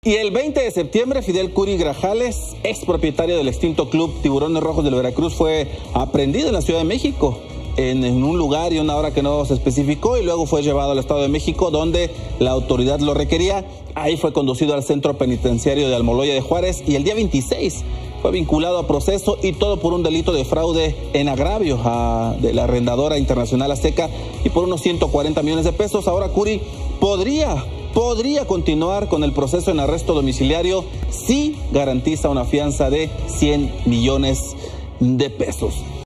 Y el 20 de septiembre, Fidel Curi Grajales, ex propietario del extinto club Tiburones Rojos del Veracruz, fue aprehendido en la Ciudad de México, en un lugar y una hora que no se especificó, y luego fue llevado al Estado de México, donde la autoridad lo requería. Ahí fue conducido al centro penitenciario de Almoloya de Juárez, y el día 26 fue vinculado a proceso, y todo por un delito de fraude en agravio de la arrendadora internacional Azteca, y por unos 140 millones de pesos. Ahora Curi podría continuar con el proceso en arresto domiciliario si garantiza una fianza de 100 millones de pesos.